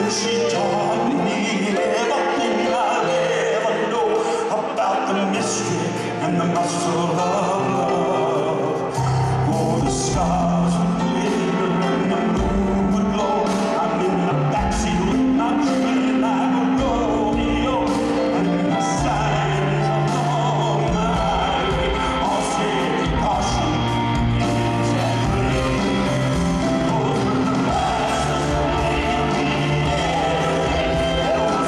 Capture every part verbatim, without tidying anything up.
She taught me everything I'll ever know about the mystery and the muscle of love. Oh, the stars would glitter and the moon would glow. I'm in the backseat with my dream like a rodeo, and the signs along the highway all say caution is at play. Over the license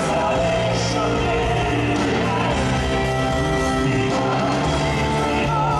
salvation.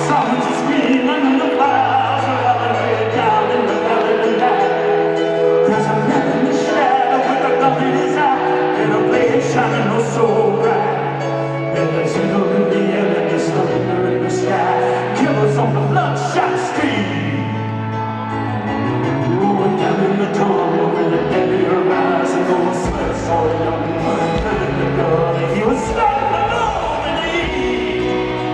Someone's screaming and the fires are running way down in the valley tonight. There's a man in the shadow with a gun in his eye and a blade shining oh so bright. There's a hill in the air and there's thunder in the sky. Killers on the bloodshot street. Oh, and down in the tunnel with the deadly horizon, no one sweats all young man in the blood. He was standing alone in the heat.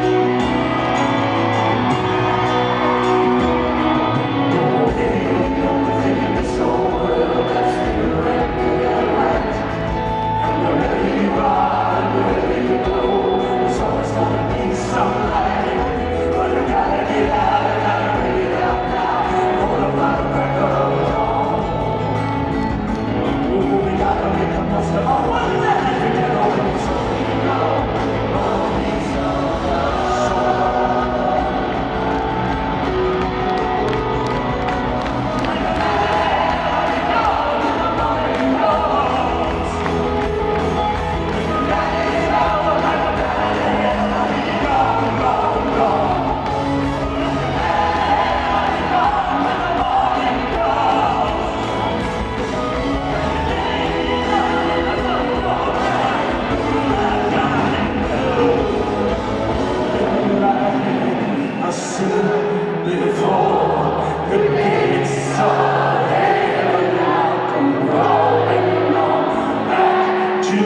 Oh, hey, you know the thing in the soul, that's the right, right. And wherever you are, and wherever you go, there's always gonna be some light. But you gotta get out, you gotta bring it out now. Hold up by the crack of dawn. Ooh, we gotta make the most of our one life. We can always only go, only so I said before the gates of heaven now come crawling on back to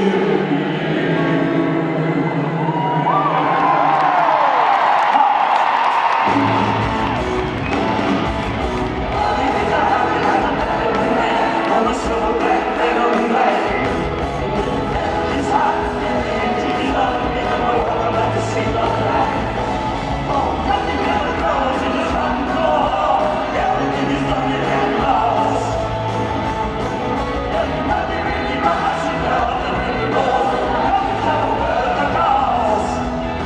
on the silver black and on the light. It's hot and empty, it's up in the world, I'm about to see the light. Oh, nothing ever goes in this rock and roll. Everything is done and lost. Everybody really runs and love and really rolls. Nothing's ever worth the cost.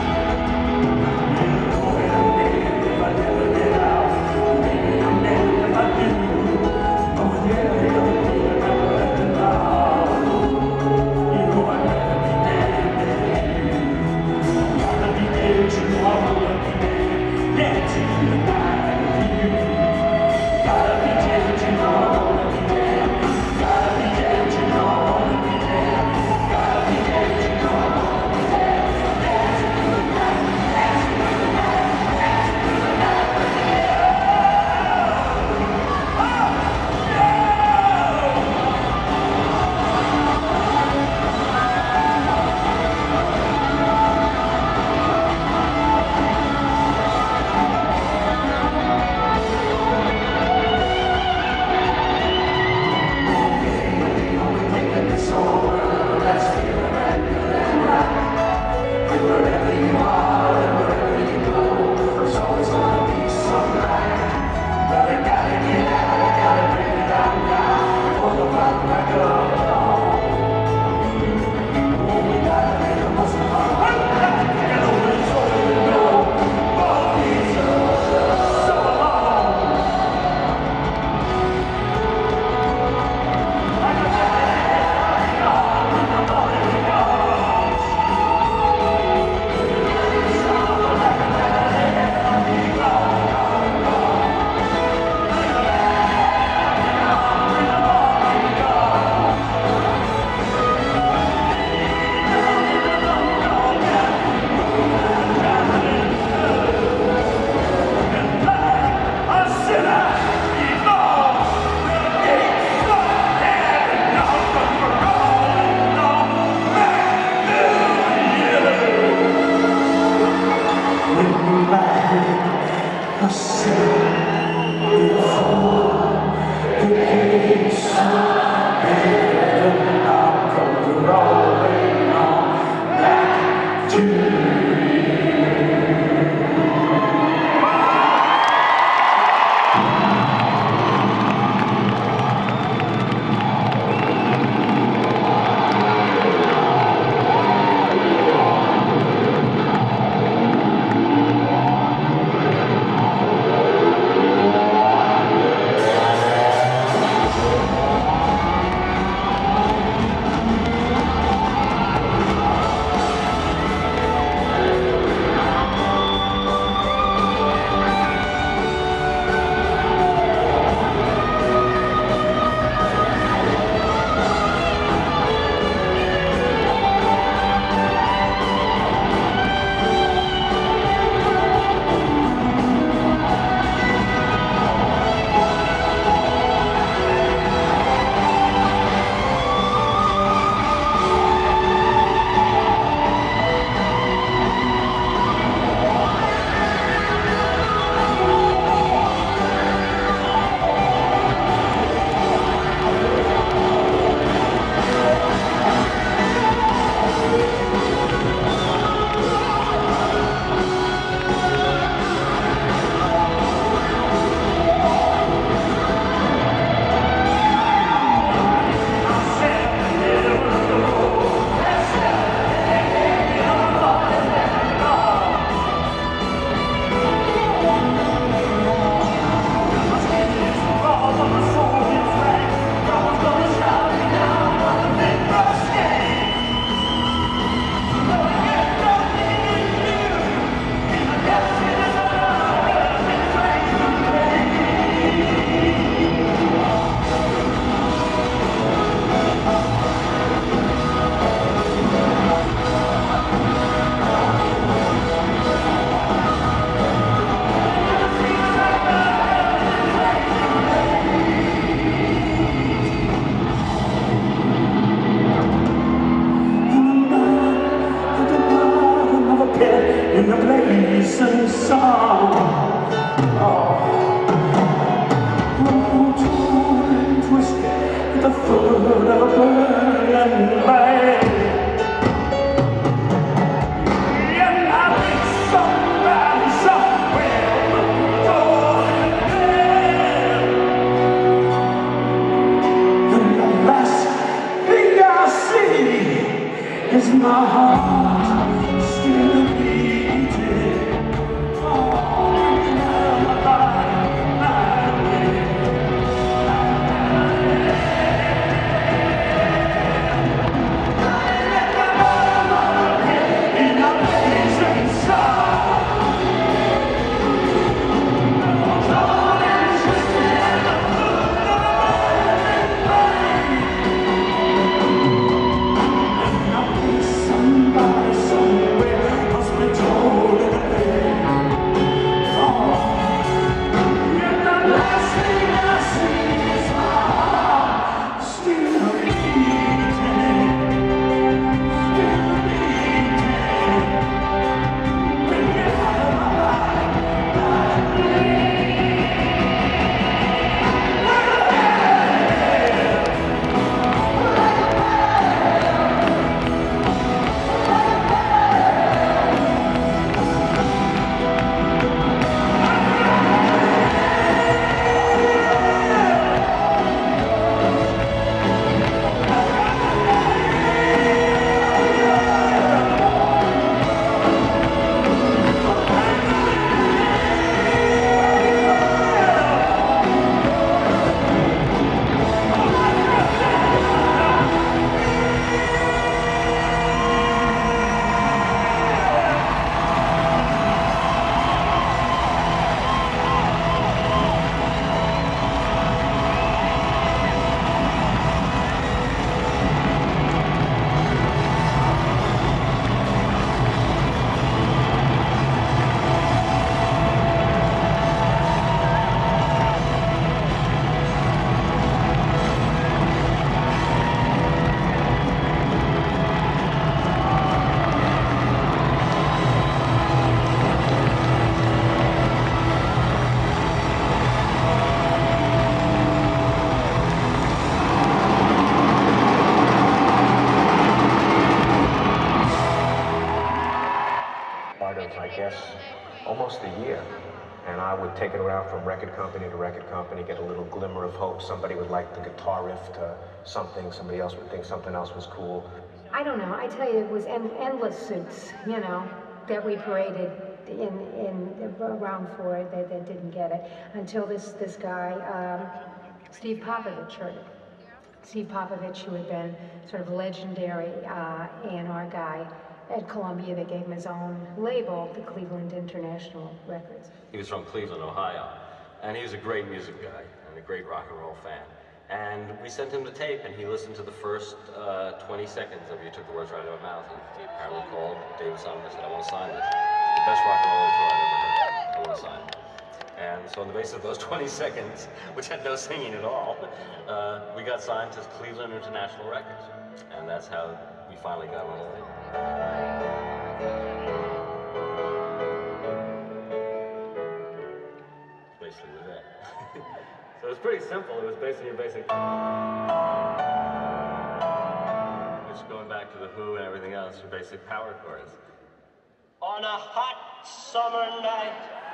Maybe go ahead and live if I never get out. Maybe I'm dead if I do. Oh, yeah, the other day I never let them down. You know I'd rather be dead than you. Gotta be dead tomorrow. Dead to the night of you. Gotta be dead to know I wanna be dead. Gotta be dead to know I wanna be dead. Gotta be dead to know I wanna be dead. Dead to the night, dead to the night, dead to the night. Oh, this whole world that's feeling right, feeling right. And wherever you are and wherever you go, there's always gonna be some light. But I gotta get out, I gotta bring it out now. For the rock back of dawn. Oh, we gotta make the most of our one life. And over it's all we know. Oh, these are so long. innocent song. Oh, torn and twisted at the foot of a burning blade. And I think somebody somewhere will go again. And the last thing I see is my heart still beating. Almost a year, and I would take it around from record company to record company, get a little glimmer of hope. Somebody would like the guitar riff to something, somebody else would think something else was cool. I don't know, I tell you, it was en endless suits, you know, that we paraded in, in around for it that, that didn't get it, until this, this guy, um, Steve Popovich, heard it. Steve Popovich, who had been sort of legendary uh, A and R guy at Columbia, that gave him his own label, the Cleveland International Records. He was from Cleveland, Ohio, and he was a great music guy and a great rock and roll fan. And we sent him the tape, and he listened to the first uh, twenty seconds of You Took the Words Right Out of My Mouth, and he apparently called David Simon and said, I want to sign this. It's the best rock and roll tour I've ever heard. I want to sign it. And so on the basis of those twenty seconds, which had no singing at all, uh, we got signed to Cleveland International Records. And that's how we finally got on the thing. Basically was it. So it was pretty simple. It was basically a basic, which going back to the Who and everything else, your basic power chords. On a hot summer night,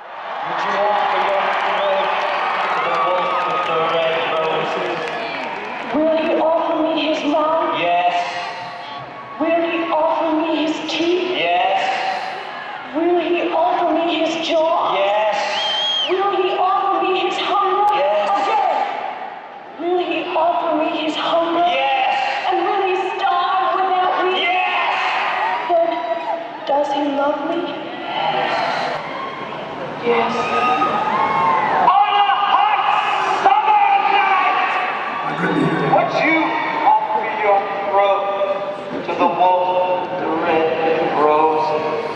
would you offer me the red roses? Will he offer me his mouth? yes, Will he offer me his teeth? yes, Will he offer me his jaw? yes, Will he offer me his hunger? Yes. Again. Will he offer me his hunger? yes, And will he starve without me? yes! Then, does he love me? Yes. On a hot summer night, would you offer your throat to the wolf, the red rose?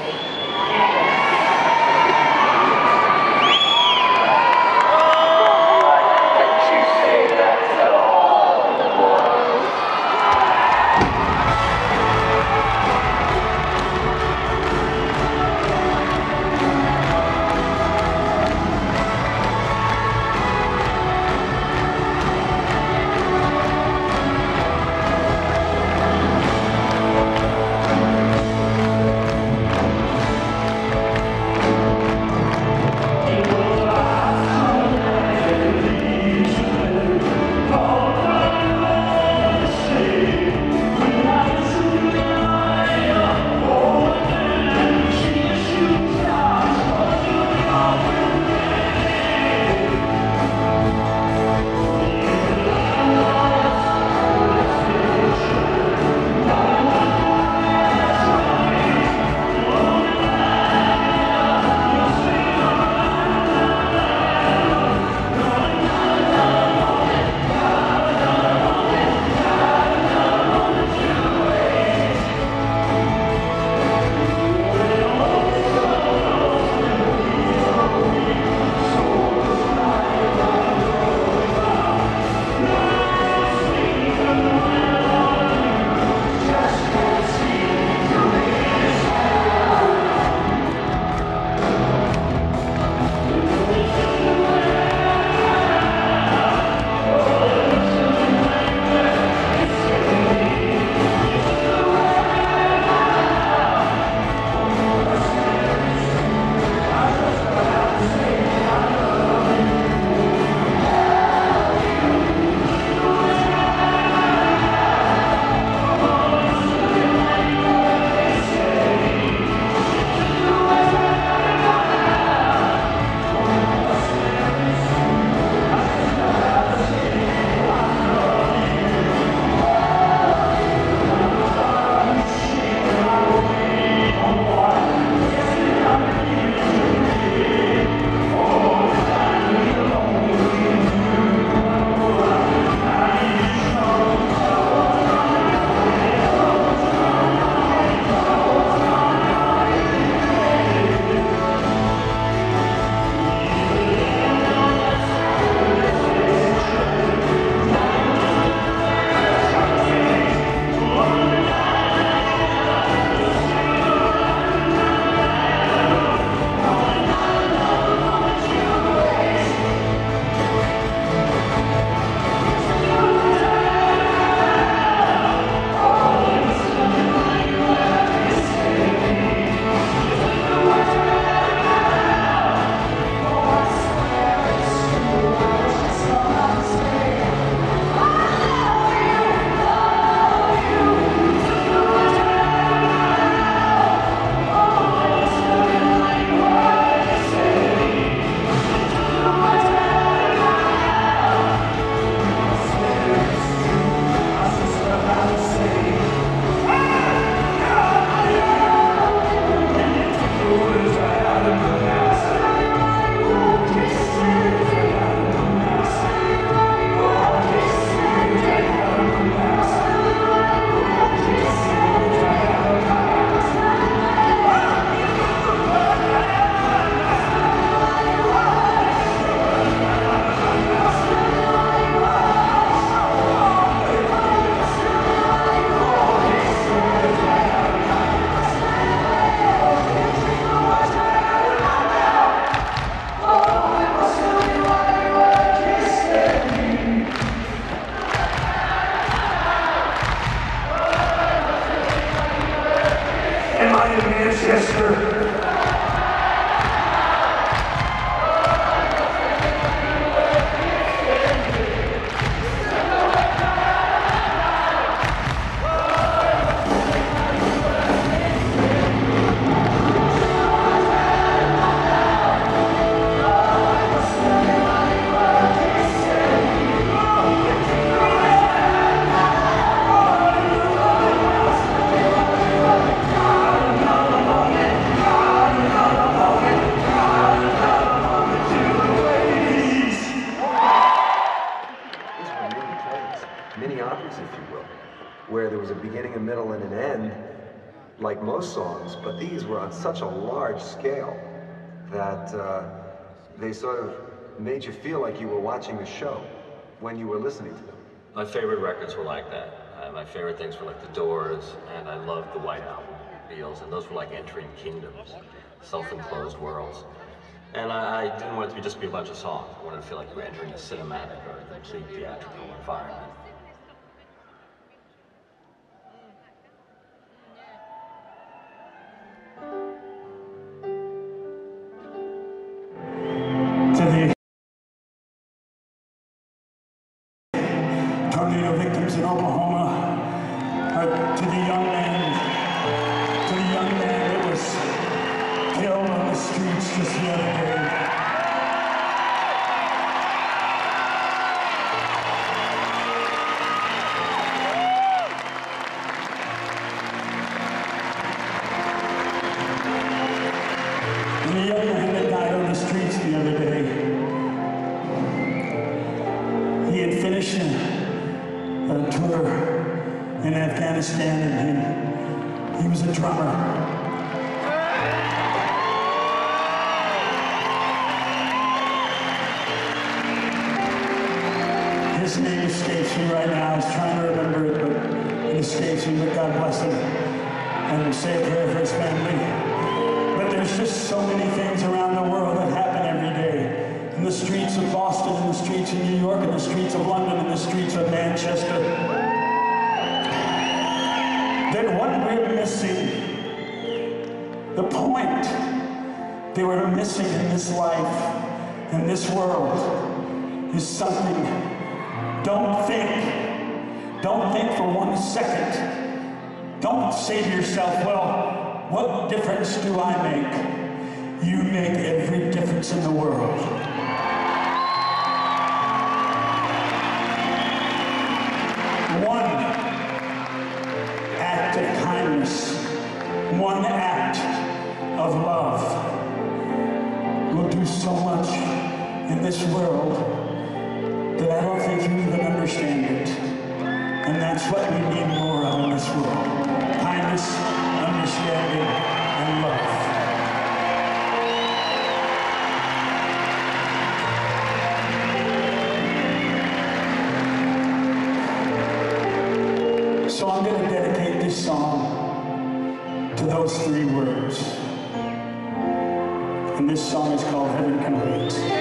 middle, and an end, like most songs, but these were on such a large scale that uh, they sort of made you feel like you were watching the show when you were listening to them. My favorite records were like that. Uh, my favorite things were like The Doors, and I loved the White Album, Beatles, and those were like entering kingdoms, self-enclosed worlds. And I, I didn't want it to be just be a bunch of songs. I wanted to feel like you were entering a cinematic or a complete theatrical environment. To the tornado victims in Oklahoma, uh, to the young man, to the young man that was killed on the streets just the other day. And the young man that died on the streets the other day, he had finished a, a tour in Afghanistan, and he, he was a drummer. His name escapes me right now. I was trying to remember it, but it escapes me. But God bless him, and say a prayer for his family. But there's just so many things around the world that happen every day. In the streets of Boston, in the streets of New York, in the streets of London, in the streets of Manchester. That what we're missing, the point they were missing in this life, in this world, is something. Don't think, don't think for one second. Don't say to yourself, well, what difference do I make? You make every difference in the world. One act of kindness, one act of love will do so much in this world that I don't think you even understand it. And that's what we need more of in this world. Kindness, understanding, and love. So I'm going to dedicate this song to those three words. And this song is called Heaven Can Wait.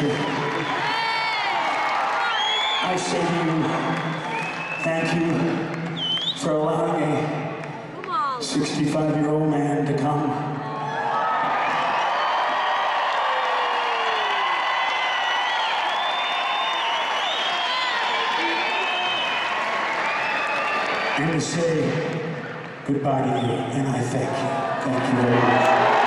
I say to you, thank you for allowing a sixty-five-year-old man to come. And to say goodbye to you, and I thank you. Thank you very much.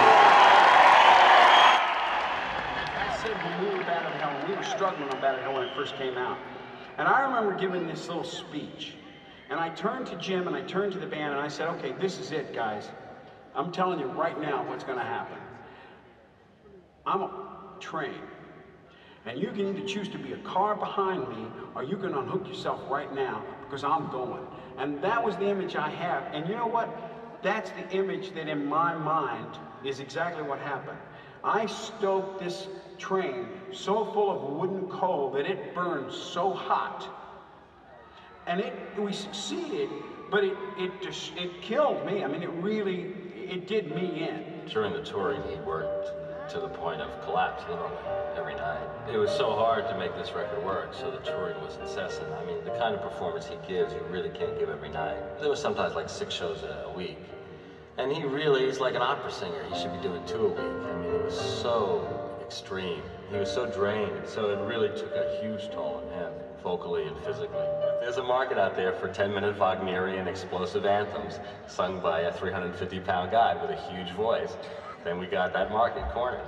I said when we were Battered Hell, we were struggling on Battered Hell when it first came out. And I remember giving this little speech. And I turned to Jim and I turned to the band and I said, okay, this is it, guys. I'm telling you right now what's going to happen. I'm a train. And you can either choose to be a car behind me or you can unhook yourself right now because I'm going. And that was the image I have. And you know what? That's the image that in my mind is exactly what happened. I stoked this train so full of wooden coal that it burned so hot. And it, we succeeded, but it, it just, it killed me. I mean, it really, it did me in. During the touring, he worked to the point of collapse, literally, every night. It was so hard to make this record work, so the touring was incessant. I mean, the kind of performance he gives, you really can't give every night. There was sometimes like six shows a week. And he really is like an opera singer. He should be doing two a week. I mean, it was so extreme. He was so drained, so it really took a huge toll on him, vocally and physically. There's a market out there for ten-minute Wagnerian explosive anthems sung by a three hundred fifty pound guy with a huge voice. Then we got that market cornered.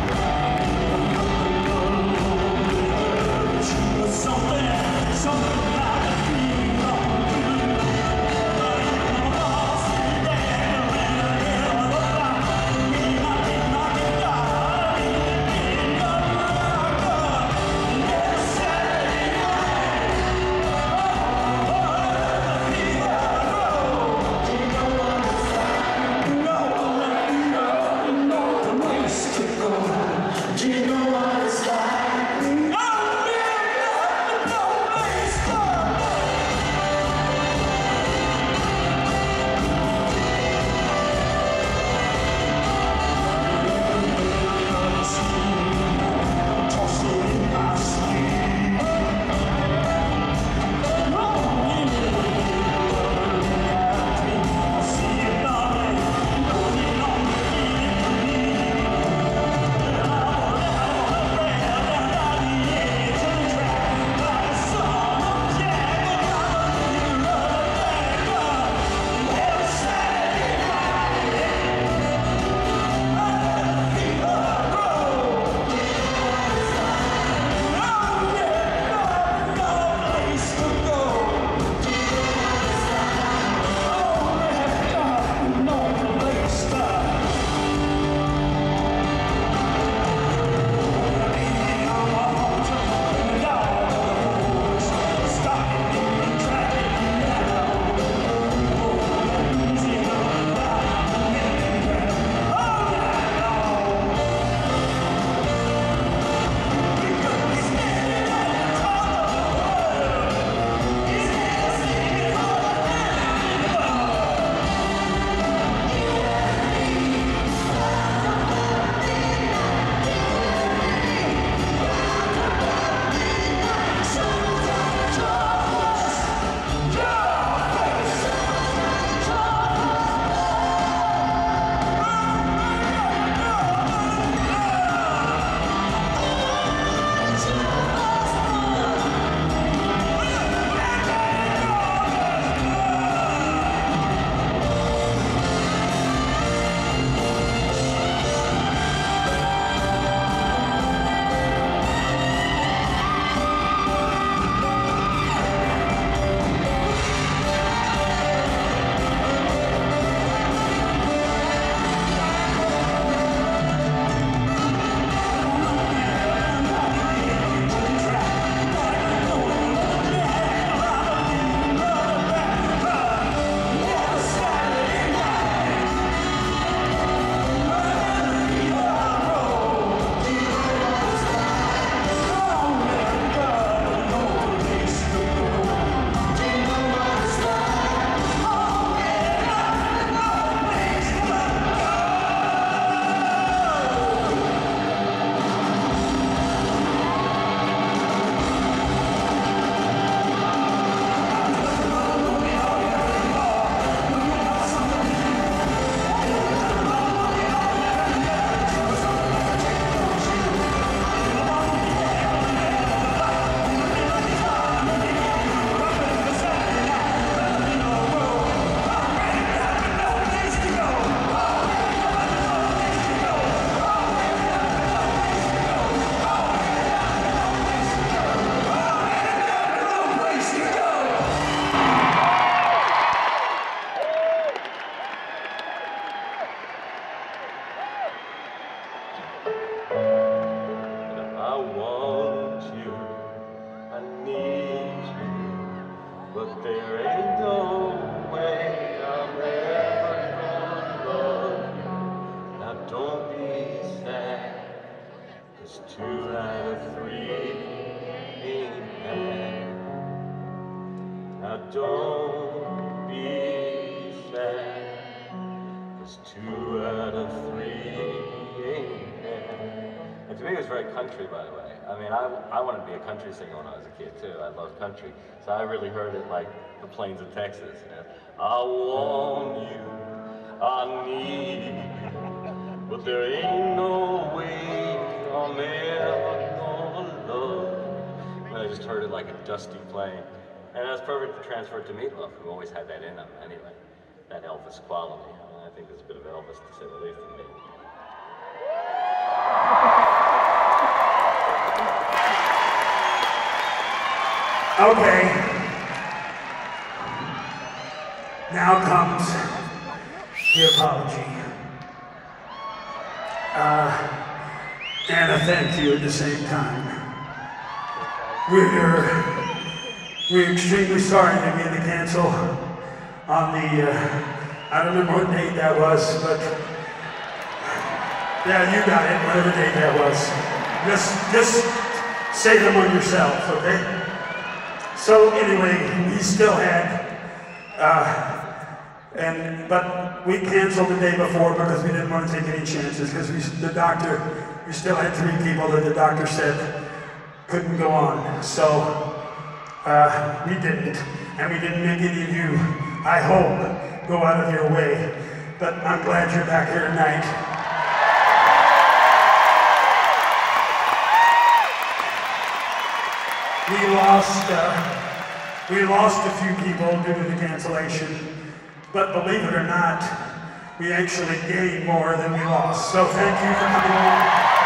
Something, something. but there ain't no way I'm ever gonna love you. Now don't be sad, 'cause two out of three ain't bad. Now don't be sad, 'cause two out of three ain't bad. And to me, it was very country, by the way. I mean, I, I wanted to be a country singer when I was a kid, too. I loved country. So I really heard it like the plains of Texas. You know? I want you, I need you, but there ain't no way I'm ever gonna love you. And I just heard it like a dusty plane. And that's perfect to transfer it to Meat Loaf, who always had that in them anyway, that Elvis quality. I, mean, I think there's a bit of Elvis, to say the least, in me. Okay. Now comes the apology. Uh, and a thank you at the same time. We're, we're extremely sorry to be to cancel on the, uh, I don't remember what date that was, but yeah, you got it, whatever date that was. Just, just say them on yourselves, okay? So anyway, we still had, uh, and but we canceled the day before because we didn't want to take any chances because we, the doctor, we still had three people that the doctor said couldn't go on. So uh, we didn't, and we didn't make any of you, I hope, go out of your way. But I'm glad you're back here tonight. We lost, uh, we lost a few people due to the cancellation, but believe it or not, we actually gained more than we lost. So thank you for coming on.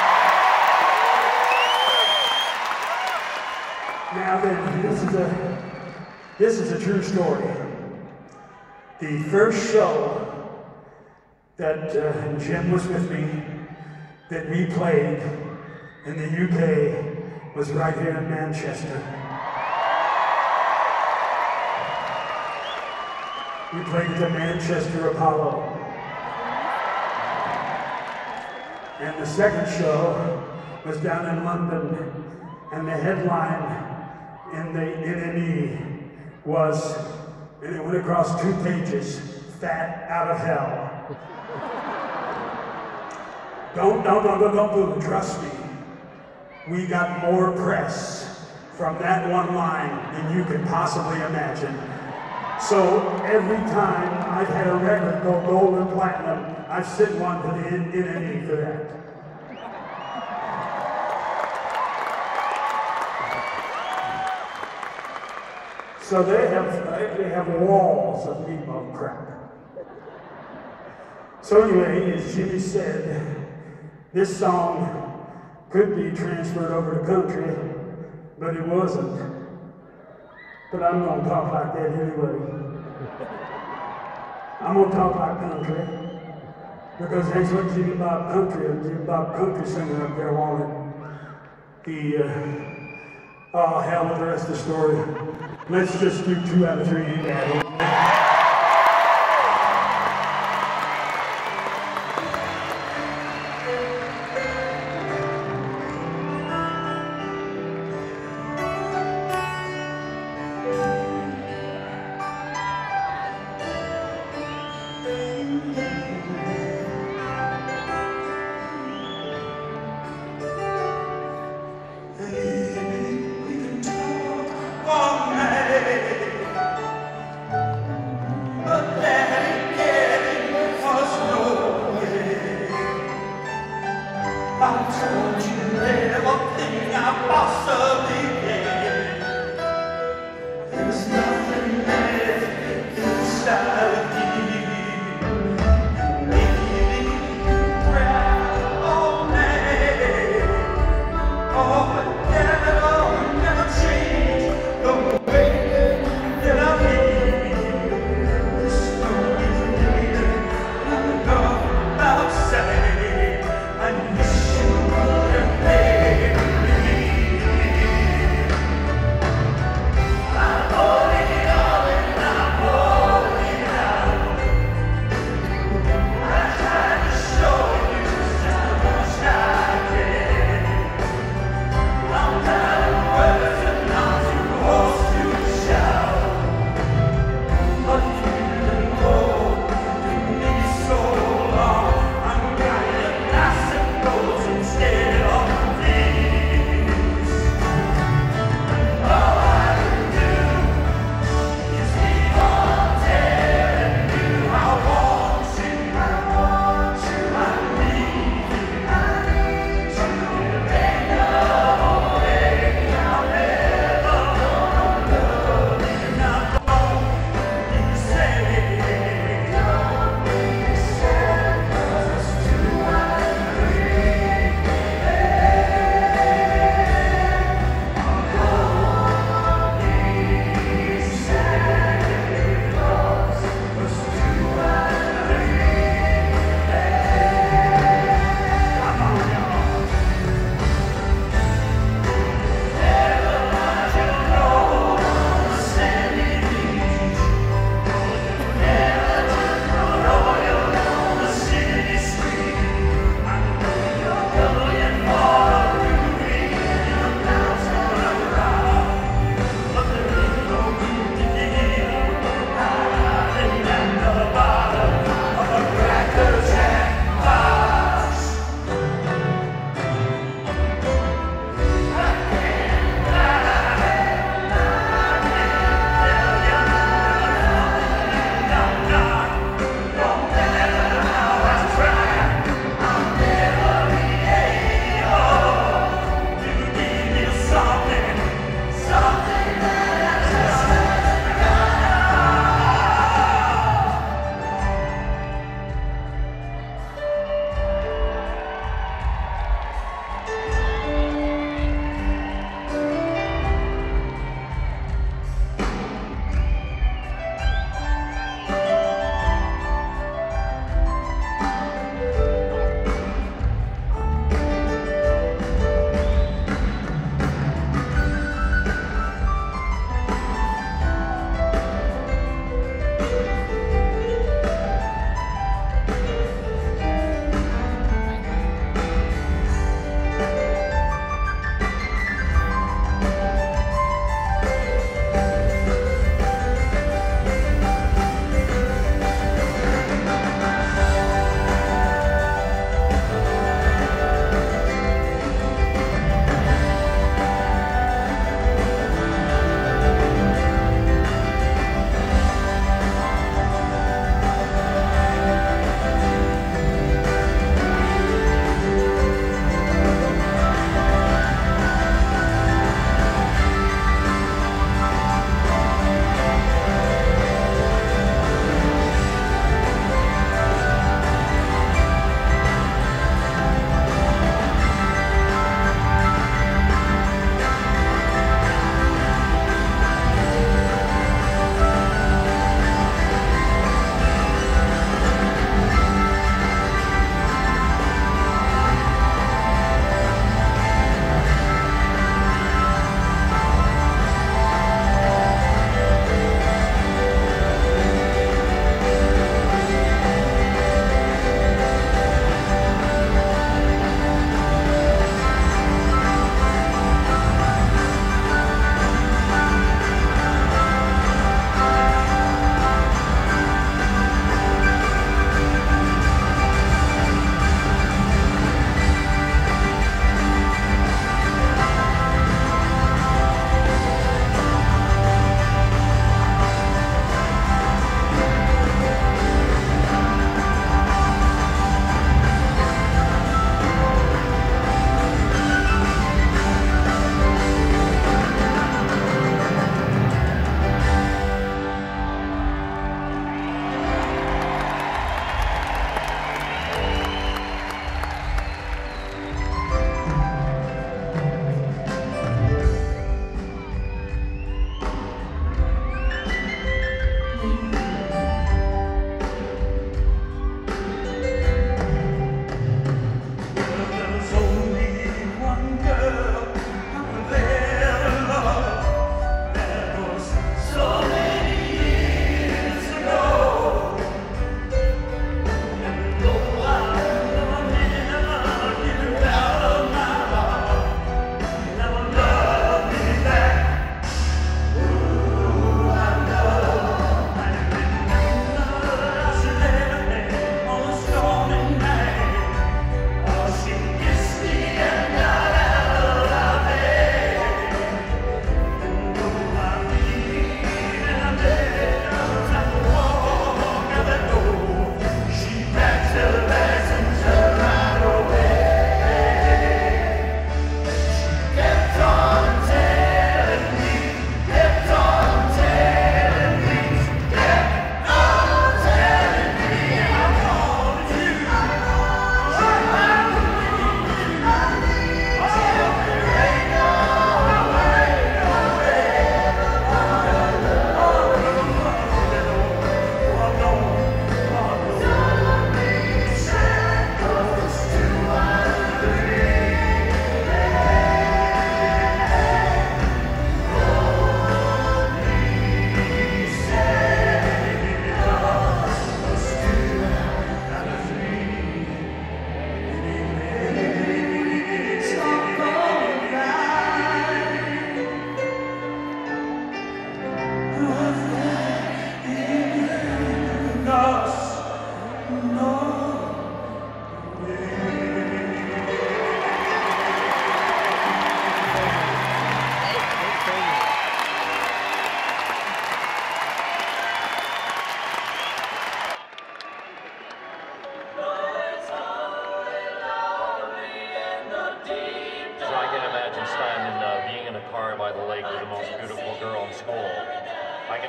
Now then, this is a, this is a true story. The first show that uh, Jim was with me, that we played in the U K, was right here in Manchester. We played at the Manchester Apollo. And the second show was down in London, and the headline in the N M E was, and it went across two pages, Fat Out of Hell. Don't, don't, don't, don't, don't, trust me. We got more press from that one line than you could possibly imagine. So every time I've had a record go gold and platinum, I've sent one to the N M E for that. So they have, they have walls of Meat Loaf crap. So anyway, as Jimmy said, this song could be transferred over to country, but it wasn't. But I'm gonna talk like that anyway. I'm gonna talk like country, because that's what Jimmy Bob Country, and Jimmy Bob Country singer up there wanted. The, uh, oh hell with the rest of the story. Let's just do two out of three, ain't bad. Oh,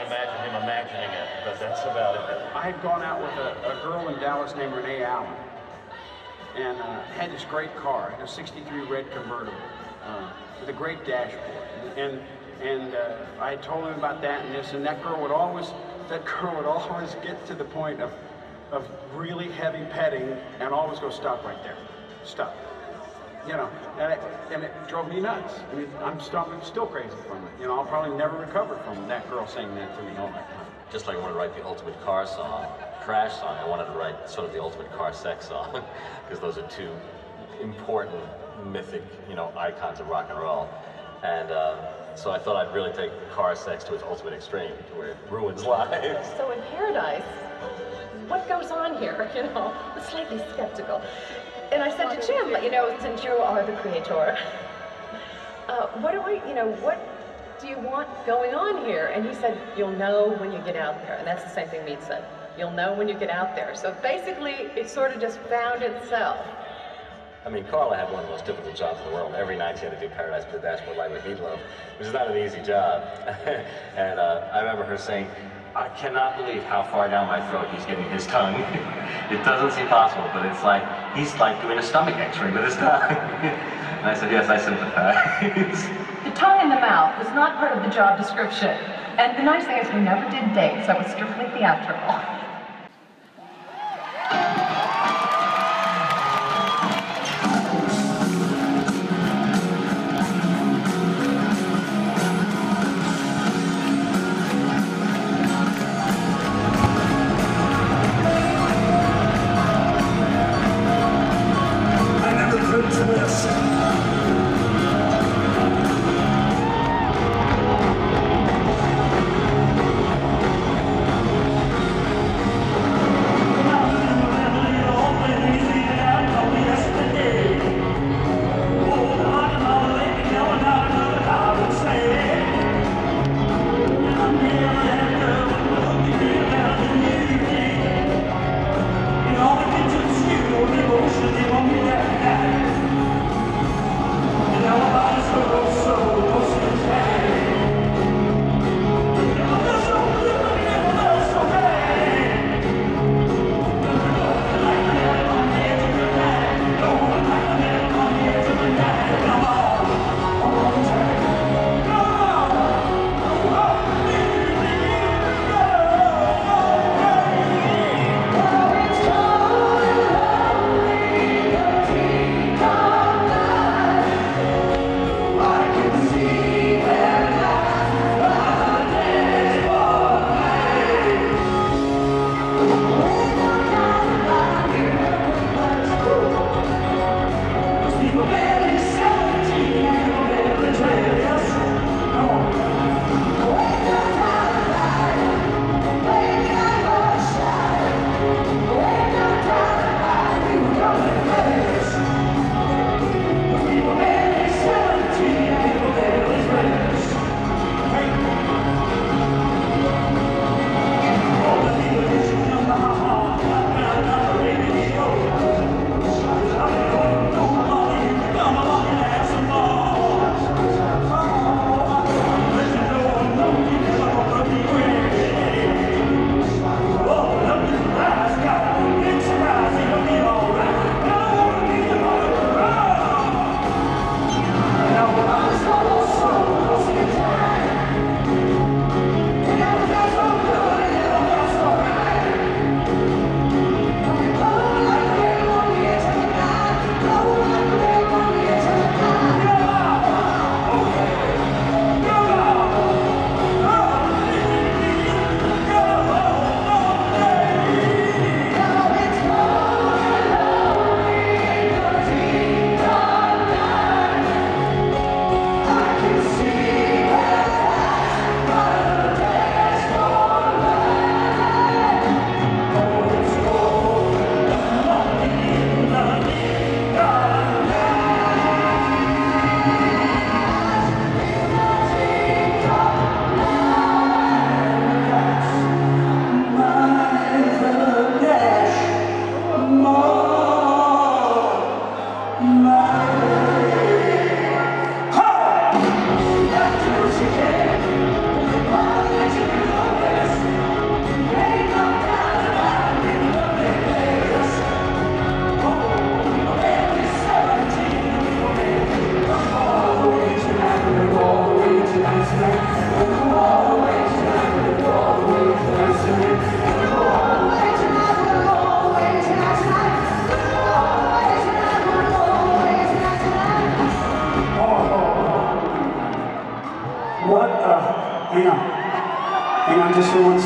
imagine him imagining it, but that's about it. I had gone out with a, a girl in Dallas named Renee Allen, and uh, had this great car, had a sixty-three red convertible uh, with a great dashboard, and and uh, I had told him about that and this, and that girl would always, that girl would always get to the point of of really heavy petting and always go, stop right there, stop. You know, and it, and it drove me nuts. I mean, I'm still, I'm still crazy from it. You know, I'll probably never recover from that girl saying that to me all that time. Just like I wanted to write the ultimate car song, crash song, I wanted to write sort of the ultimate car sex song, because those are two important, mythic, you know, icons of rock and roll. And uh, so I thought I'd really take car sex to its ultimate extreme, to where it ruins lives. So in Paradise, what goes on here? You know, I'm slightly skeptical. And I said to Jim, you know, since you are the creator, uh, what do we, you know, what do you want going on here? And he said, you'll know when you get out there. And that's the same thing Meat said. You'll know when you get out there. So basically, it sort of just found itself. I mean, Carla had one of the most difficult jobs in the world. Every night she had to do Paradise with the Dashboard Light with Meat Loaf, which is not an easy job. And uh, I remember her saying, I cannot believe how far down my throat he's getting his tongue. It doesn't seem possible, but it's like, he's like doing a stomach x-ray with his tongue. And I said, yes, I sympathize. The tongue in the mouth was not part of the job description. And the nice thing is we never did dates, so it was strictly theatrical.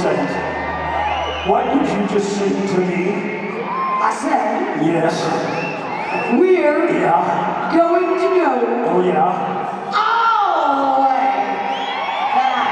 second. What did you just sing to me? I said, Yes. we're Yeah. going to go Oh, yeah. all the way back.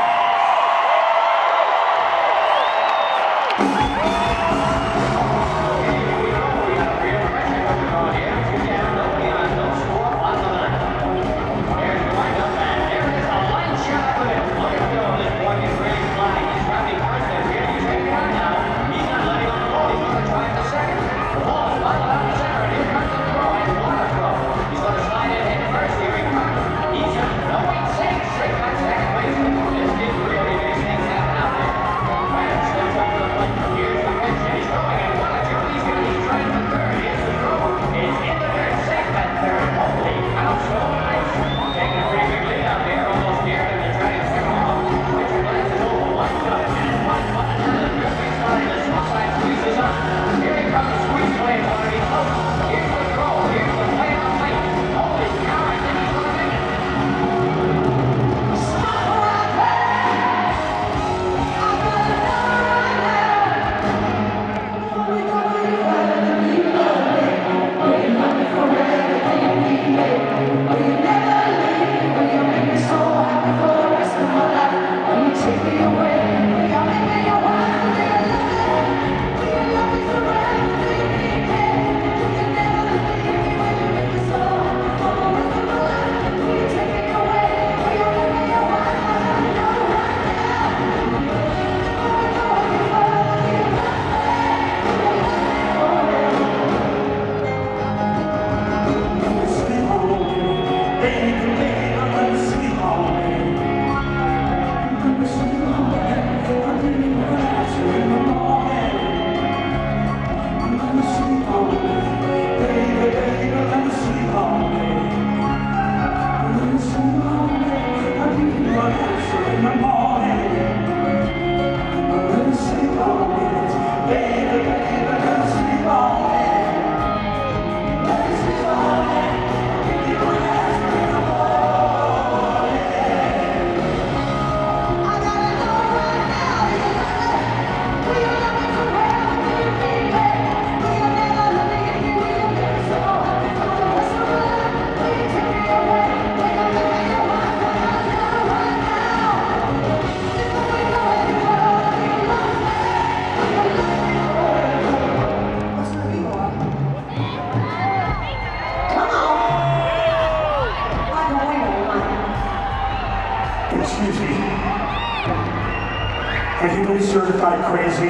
Have you been certified crazy?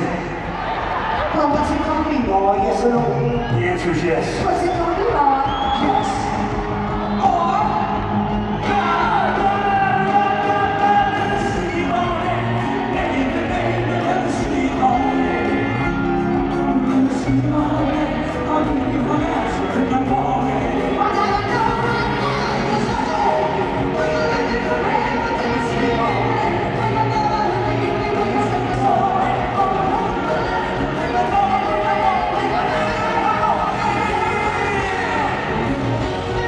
Well, what's it gonna be, boy? Yes or no? The answer is yes. What's it gonna be, boy? Yes. Or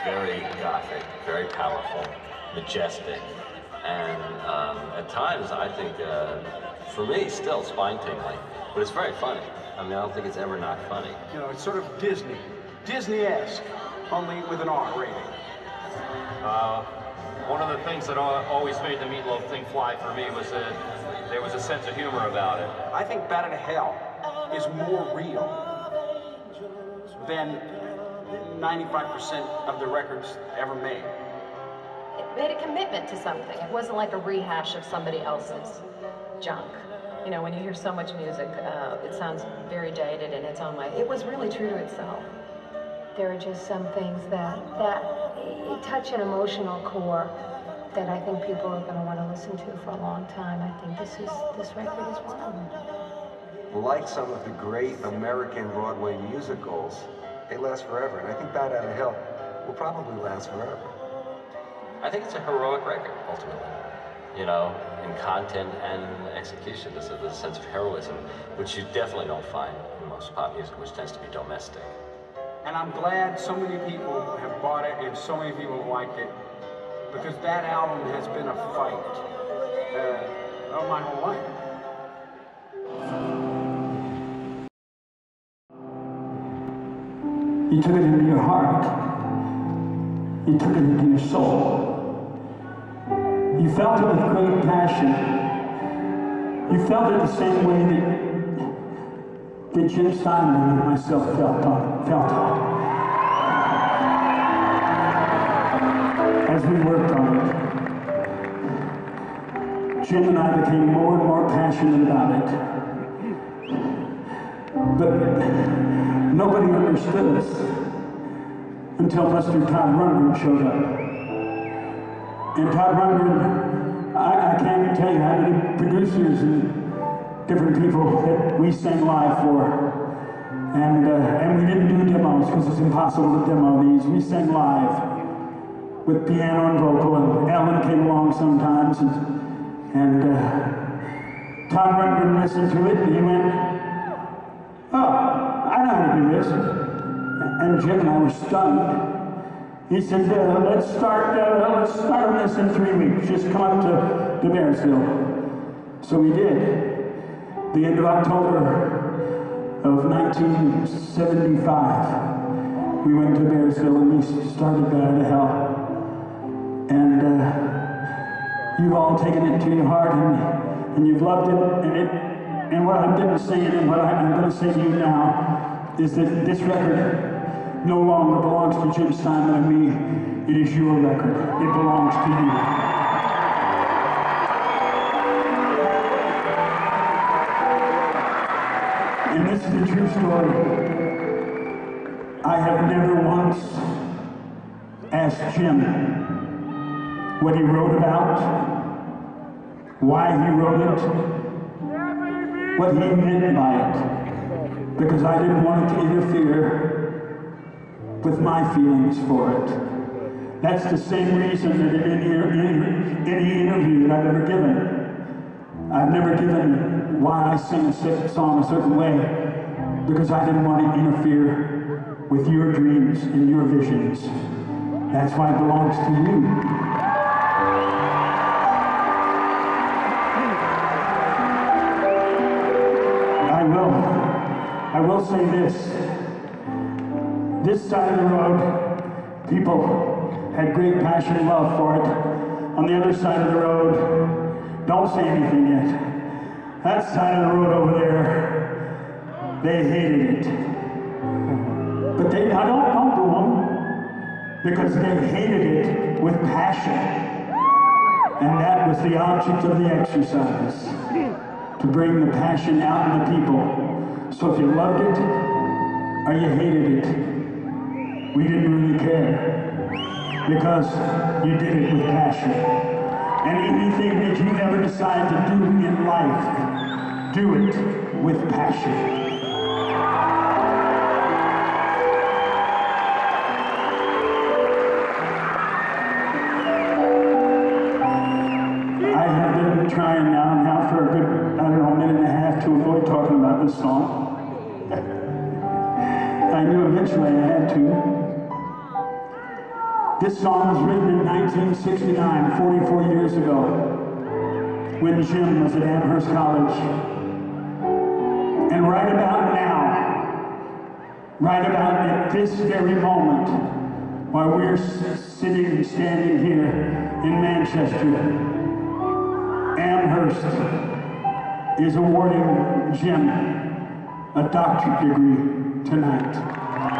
very gothic, very powerful, majestic, and um, at times I think, uh, for me, still spine-tingling, but it's very funny. I mean, I don't think it's ever not funny. You know, it's sort of Disney, Disney-esque, only with an R rating. Uh, one of the things that al- always made the Meat Loaf thing fly for me was that there was a sense of humor about it. I think Bat Out of Hell is more real than ninety-five percent of the records ever made. It made a commitment to something. It wasn't like a rehash of somebody else's junk. You know, when you hear so much music, uh, it sounds very dated in its own way. It was really true to itself. There are just some things that, that touch an emotional core that I think people are going to want to listen to for a long time. I think this is this record is one of them. Like some of the great American Broadway musicals, they last forever. And I think Bat Out of Hell will probably last forever. I think it's a heroic record, ultimately. You know, in content and execution, there's a, there's a sense of heroism, which you definitely don't find in most pop music, which tends to be domestic. And I'm glad so many people have bought it and so many people have liked it, because that album has been a fight uh, of my whole life. You took it into your heart. You took it into your soul. You felt it with great passion. You felt it the same way that, that Jim Steinman and myself felt on, felt on. As we worked on it, Jim and I became more and more passionate about it. But nobody understood us until Mister Todd Rundgren showed up. And Todd Rundgren, I, I can't tell you how many producers and different people that we sang live for. And, uh, and we didn't do demos because it's impossible to demo these. We sang live with piano and vocal, and Ellen came along sometimes. And, and uh, Todd Rundgren listened to it and he went, "Oh, I know how to do this." And Jim and I were stunned. He said, uh, let's start uh, let's start on this in three weeks. Just come up to, to Bearsville. So we did. The end of October of nineteen seventy-five, we went to Bearsville and we started Bat Out of Hell. And uh, you've all taken it to your heart and, and you've loved it. And, it, and what I've been saying and what I, I'm going to say to you now is that this record no longer belongs to Jim Steinman and me. It is your record. It belongs to you. And this is a true story. I have never once asked Jim what he wrote about, why he wrote it, what he meant by it, because I didn't want it to interfere with my feelings for it. That's the same reason that in any, any interview that I've ever given, I've never given why I sing a song a certain way, because I didn't want to interfere with your dreams and your visions. That's why it belongs to you. I will, I will say this. This side of the road, people had great passion and love for it. On the other side of the road, don't say anything yet. That side of the road over there, they hated it. But they, I don't, don't boo them, because they hated it with passion. And that was the object of the exercise, to bring the passion out in the people. So if you loved it, or you hated it, we didn't really care, because you did it with passion. And anything that you ever decide to do in life, do it with passion. I have been trying now, now for a good, I don't know, minute and a half to avoid talking about this song. I knew eventually I had to. This song was written in nineteen sixty-nine, forty-four years ago, when Jim was at Amherst College. And right about now, right about at this very moment, while we're sitting and standing here in Manchester, Amherst is awarding Jim a doctorate degree tonight.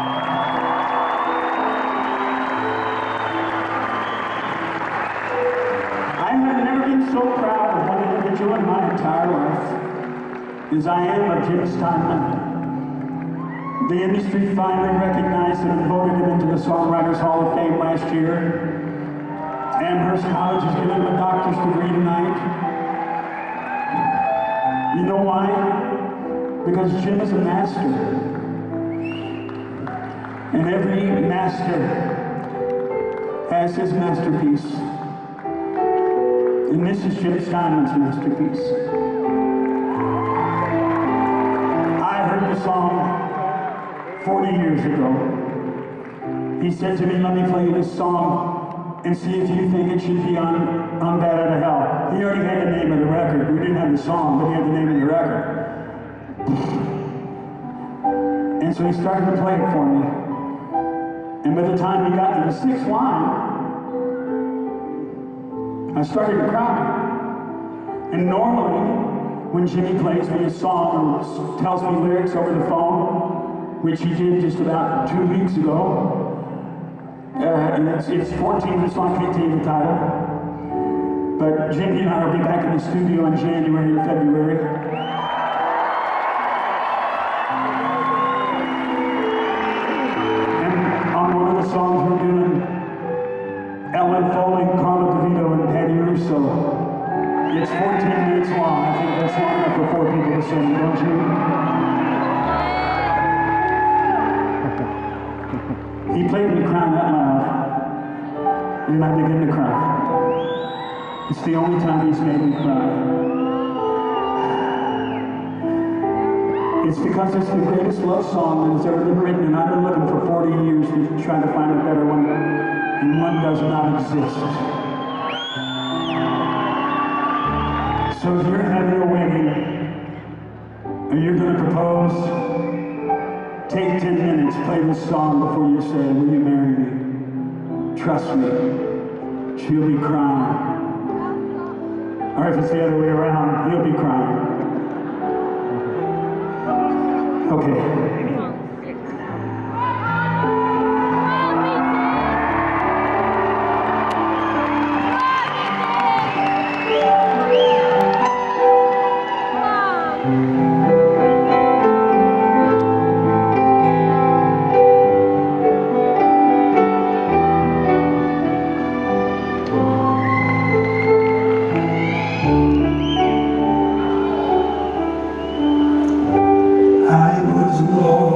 I have never been so proud of one individual in my entire life as I am of Jim Steinman. The industry finally recognized him and voted him into the Songwriters Hall of Fame last year. Amherst College is giving him a doctor's degree tonight. You know why? Because Jim is a master. And every master has his masterpiece. And this is Jim Steinman's masterpiece. I heard the song forty years ago. He said to me, let me play you this song and see if you think it should be on, on Bad Out of Hell. He already had the name of the record. We didn't have the song, but he had the name of the record. And so he started to play it for me. And by the time he got to the sixth line, I started to cry. And normally, when Jimmy plays me a song or tells me lyrics over the phone, which he did just about two weeks ago, uh, and it's, it's fourteen minutes long, I can't tell you the title. But Jimmy and I will be back in the studio in January and February. And on one of the songs we're doing, Ellen Foley, Carla DeVito, and Patty Russo. It's fourteen minutes long. I think that's long enough for four people to sing, don't you? He played me crying out loud, and I began to cry. It's the only time he's made me cry. It's because it's the greatest love song that has ever been written, and I've been looking for forty years to try to find a better one, and one does not exist. So if you're having a wedding, and you're going to propose, take ten minutes, play this song before you say, will you marry me? Trust me, she'll be crying. Or if it's the other way around, he'll be crying. Okay. I was lost.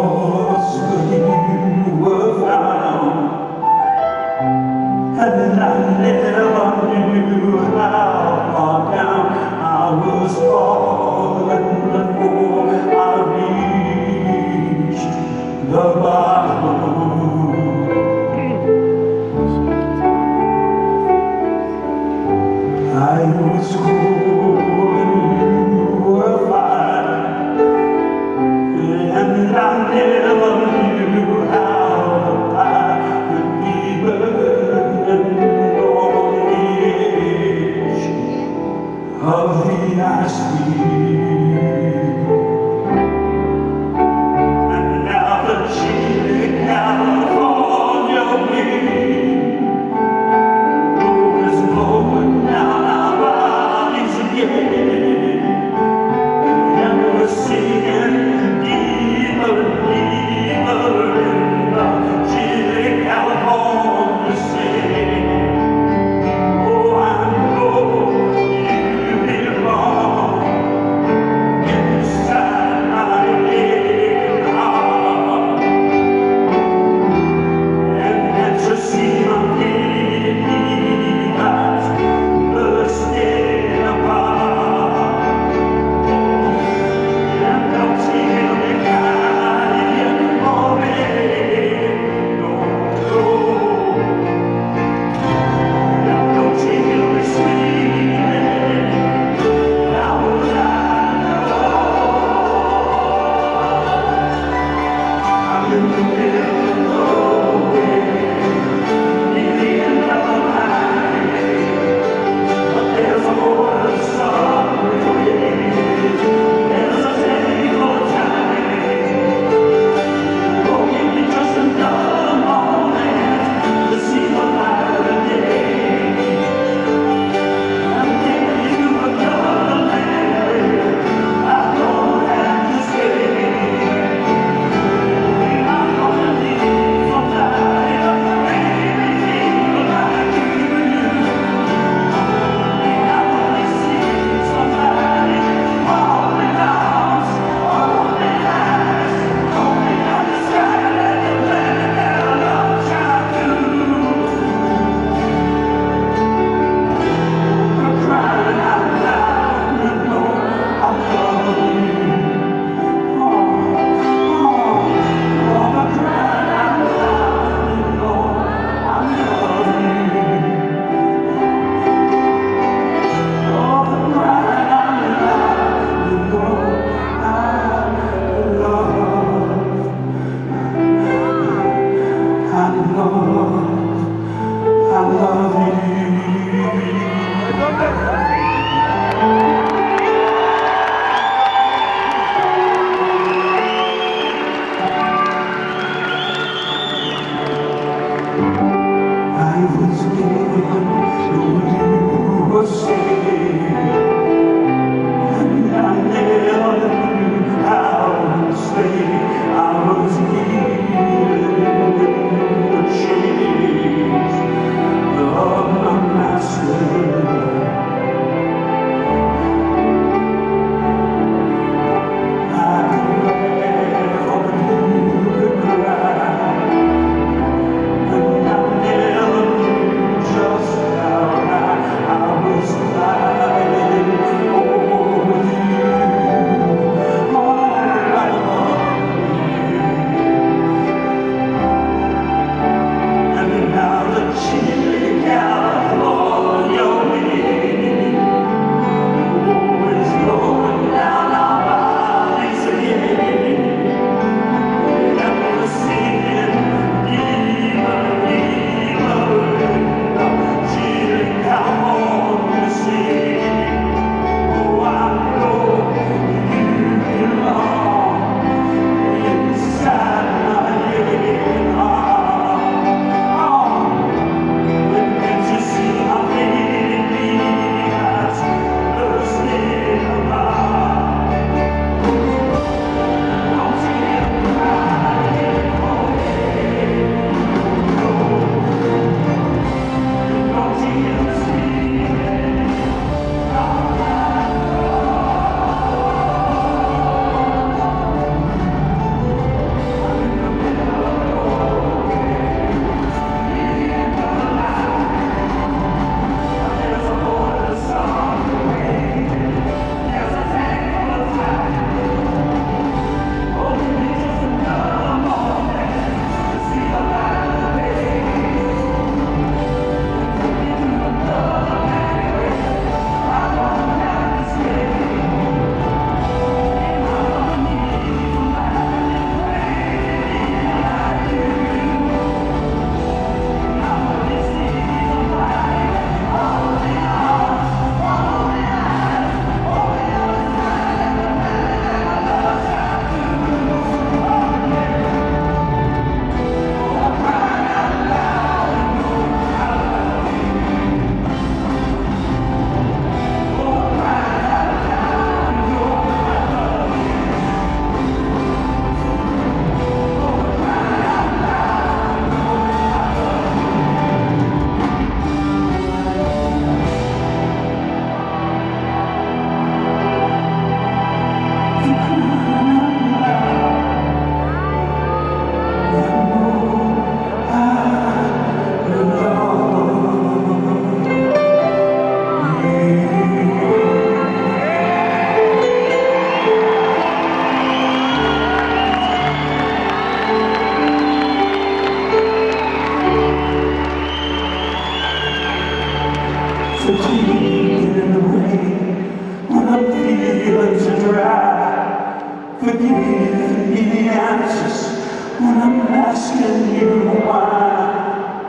Fatigue in the rain when I'm feeling so dry. Forgive me the answers when I'm asking you why.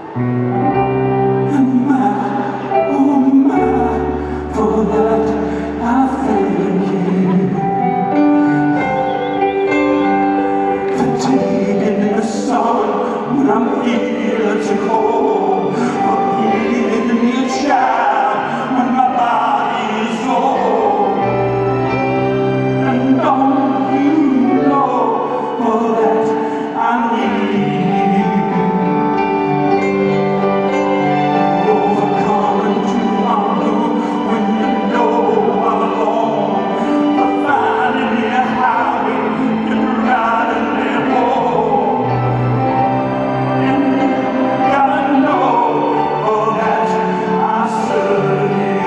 And my, oh my, for that I thank you. Fatigue in the sun when I'm feeling so cold. Forgive me a child when my body is old. And don't you know for that I need you. Overcoming tomorrow when you know I'm alone. For finding me a highway and riding me home. And you gotta know for that I serve you.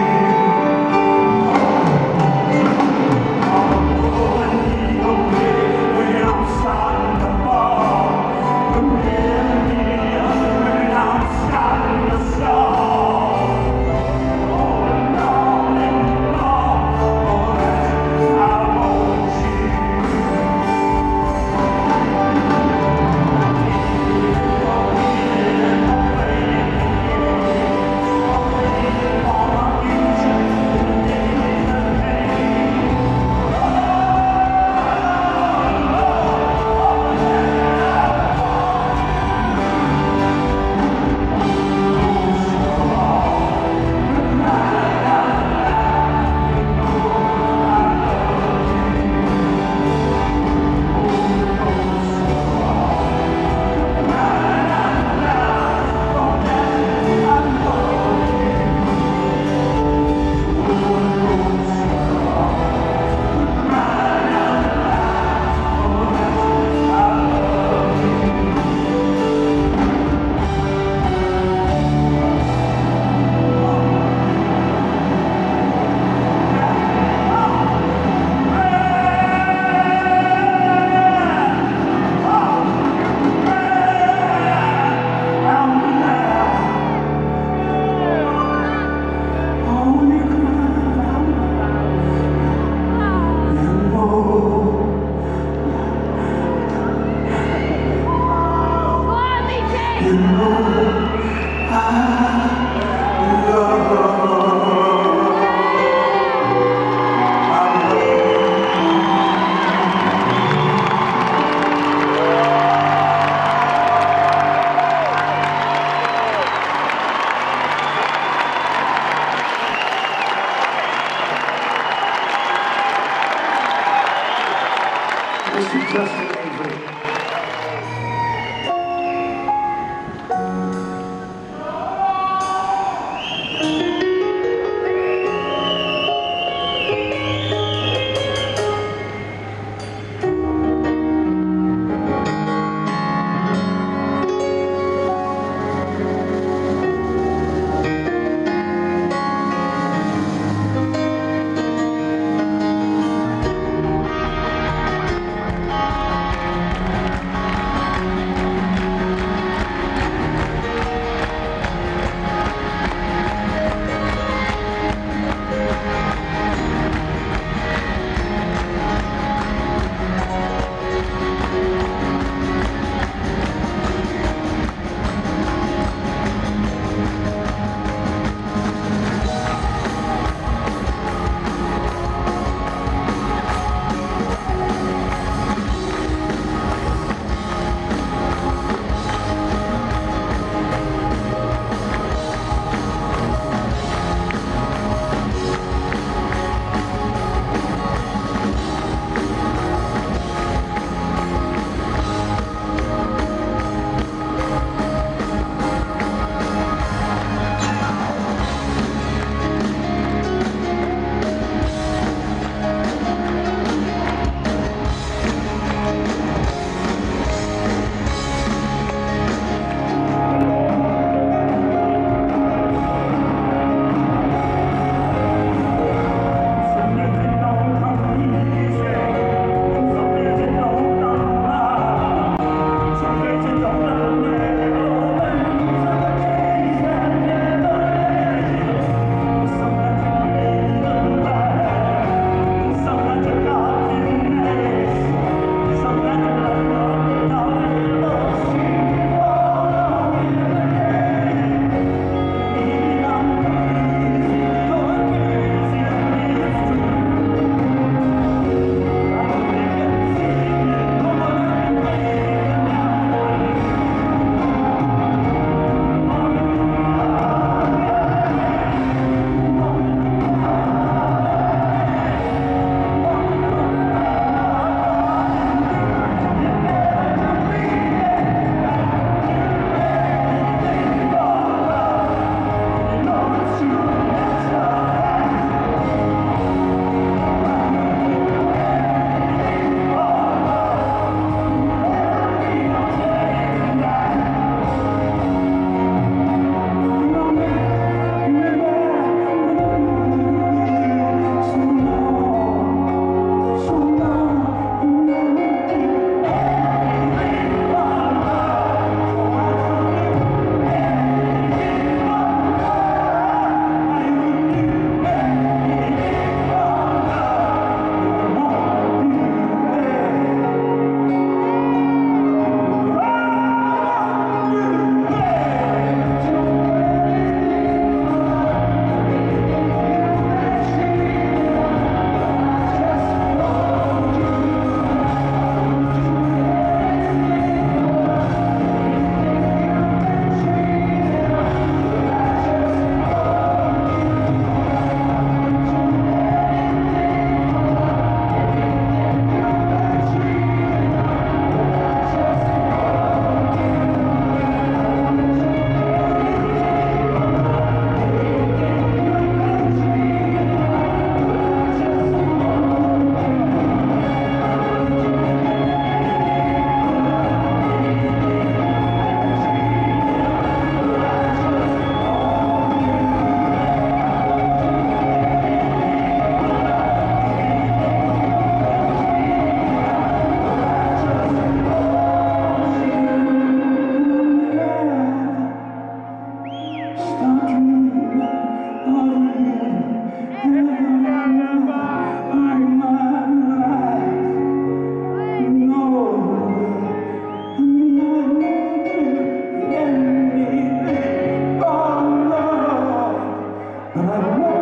But I